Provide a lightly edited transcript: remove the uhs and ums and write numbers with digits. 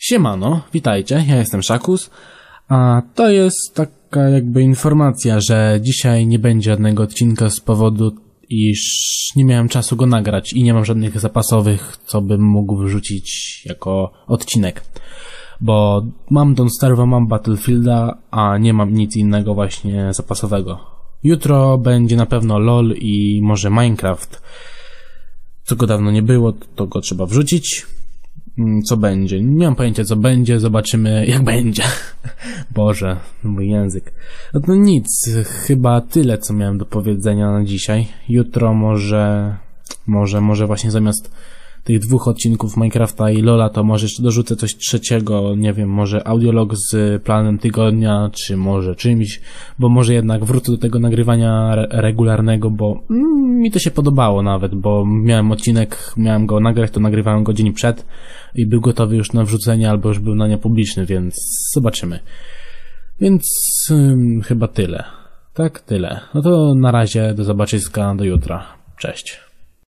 Siemano, witajcie, ja jestem Szakus, a to jest taka jakby informacja, że dzisiaj nie będzie żadnego odcinka z powodu, iż nie miałem czasu go nagrać i nie mam żadnych zapasowych, co bym mógł wrzucić jako odcinek. Bo mam Don't Starve, mam Battlefielda, a nie mam nic innego właśnie zapasowego. Jutro będzie na pewno LOL i może Minecraft. Co go dawno nie było, to go trzeba wrzucić. Co będzie? Nie mam pojęcia co będzie, zobaczymy jak będzie. Boże, mój język. No to nic, chyba tyle co miałem do powiedzenia na dzisiaj. Jutro może właśnie zamiast tych dwóch odcinków Minecrafta i Lola to może jeszcze dorzucę coś trzeciego, nie wiem, może audiolog z planem tygodnia, czy może czymś, bo może jednak wrócę do tego nagrywania regularnego, bo mi to się podobało nawet, bo miałem odcinek, miałem go nagrać, to nagrywałem go dzień przed i był gotowy już na wrzucenie, albo już był na nie publiczny, więc zobaczymy. Więc chyba tyle. Tak, tyle. No to na razie, do zobaczyska, do jutra. Cześć.